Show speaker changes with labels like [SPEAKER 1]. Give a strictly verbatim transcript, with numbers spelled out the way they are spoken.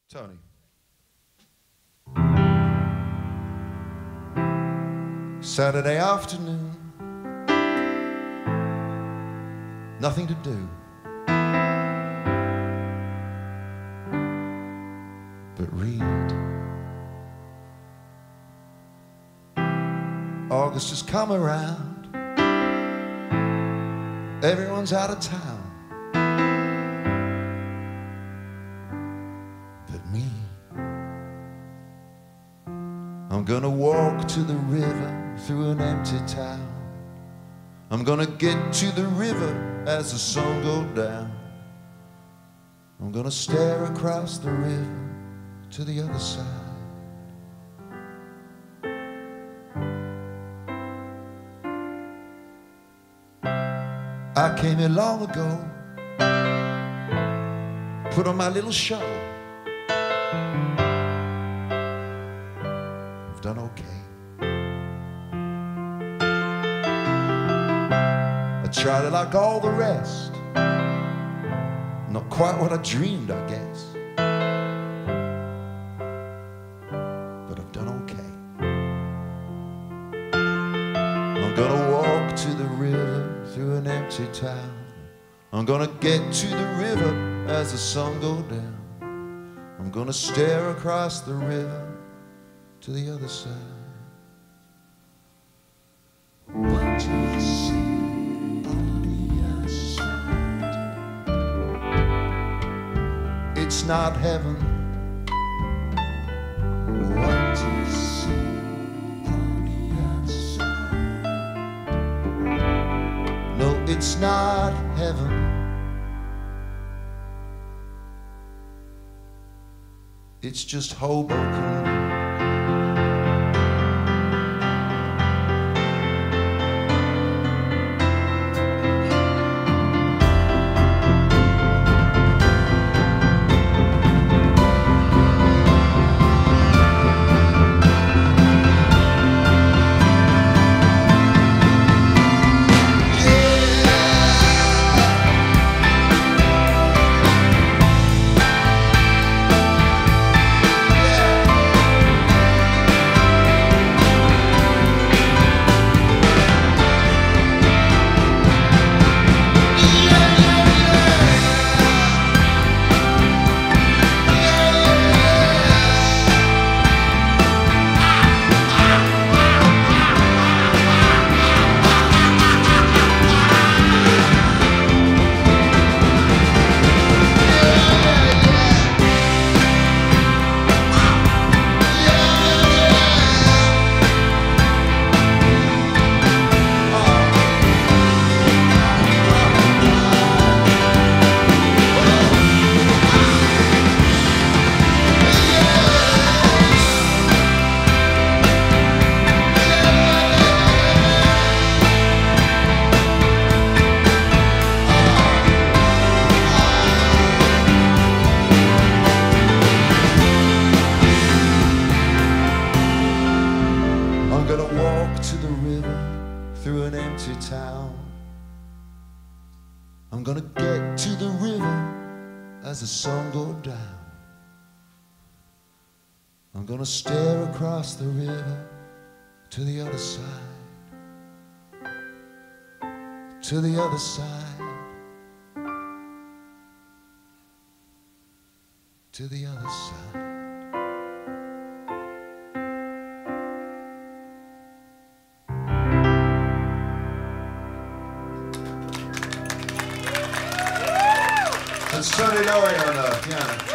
[SPEAKER 1] Tony. Saturday afternoon, nothing to do but read. August has come around, everyone's out of town but me. I'm gonna walk to the river through an empty town. I'm gonna get to the river as the sun goes down. I'm gonna stare across the river to the other side. I came here long ago, put on my little show. I've done okay. I tried it like all the rest, not quite what I dreamed, I guess, but I've done okay. I'm gonna walk to the river through an empty town. I'm gonna get to the river as the sun goes down. I'm gonna stare across the river to the other side. What do you see on the other side? It's not heaven. What do you see on the other side? No, it's not heaven. It's just Hoboken. I'm gonna get to the river as the sun goes down. I'm gonna stare across the river to the other side, to the other side, to the other side. Sonny Lowy on the piano.